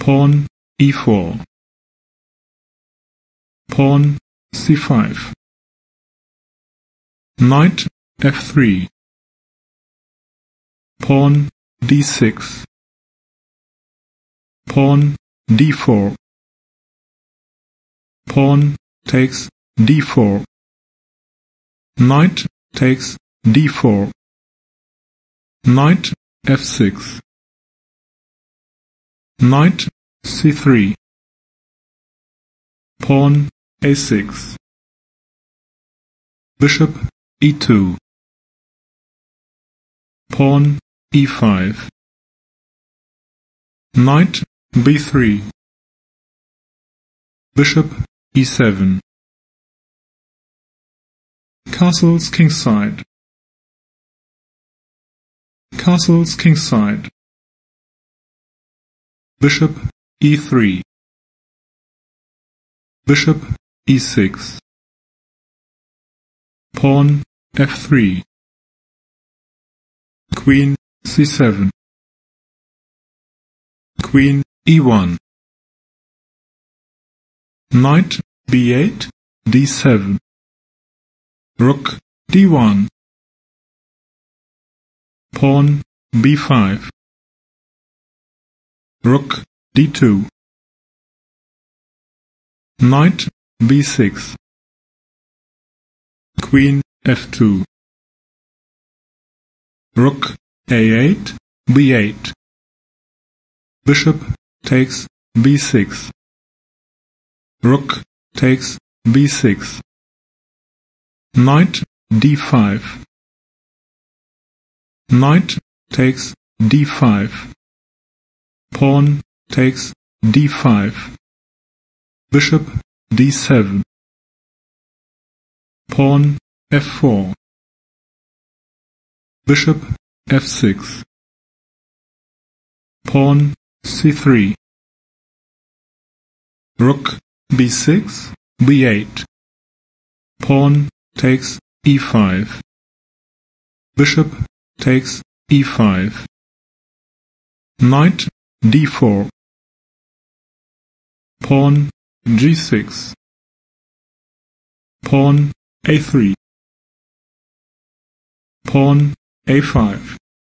pawn e4, pawn c5, knight f3, pawn d6, pawn d4, pawn takes d4, knight takes d4, knight f6, knight c3, pawn a6, bishop e2, pawn e5, knight b3, bishop e7, castles kingside, castles kingside, bishop e3, bishop e6, pawn f3, queen c7, queen e1, knight b8, d7, rook d1, pawn b5, rook d2, knight b6, queen f2, rook a8, b8, bishop takes b6, rook takes b6, knight d5, knight takes d5, pawn takes d5, bishop d7, pawn f4, bishop f6, pawn c3, rook b6, b8, pawn takes e5, bishop takes e5, knight d4, pawn g6, pawn a3, pawn a5,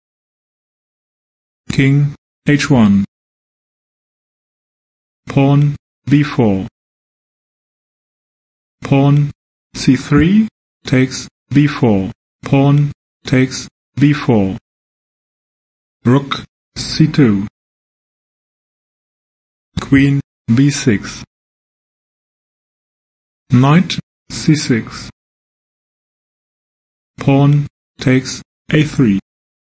king h1, pawn b4, pawn c3 takes b4, pawn takes b4, rook c2, queen b6, knight c6, pawn takes a3,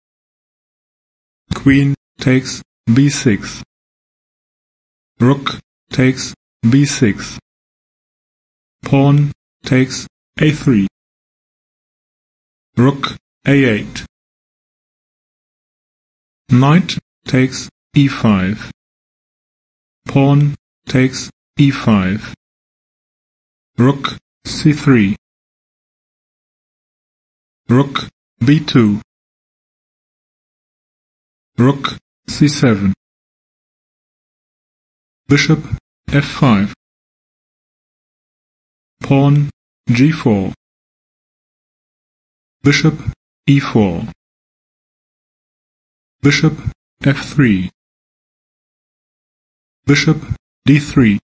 queen takes b6, rook takes b6, pawn takes a3, rook a8, knight takes e5, pawn takes e5, rook c3, rook b2, rook c7, bishop f5, pawn g4, bishop e4, bishop f3, bishop d3,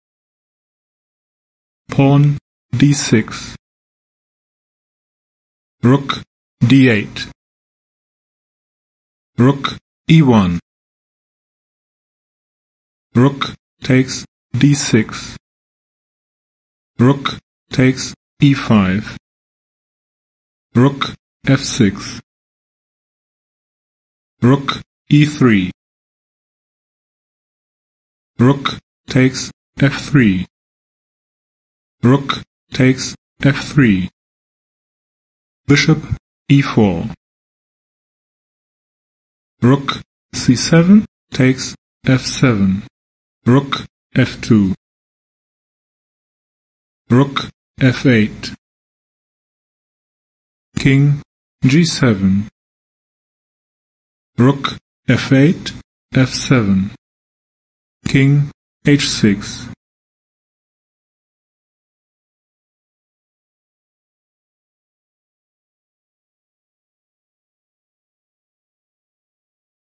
pawn d6, rook d8, rook e1, rook takes d6, rook takes e5, rook f6, rook e3, rook takes f3, rook takes f3, bishop e4, rook c7 takes f7, rook f2, rook f8, king g7, rook f8, f7, King h6.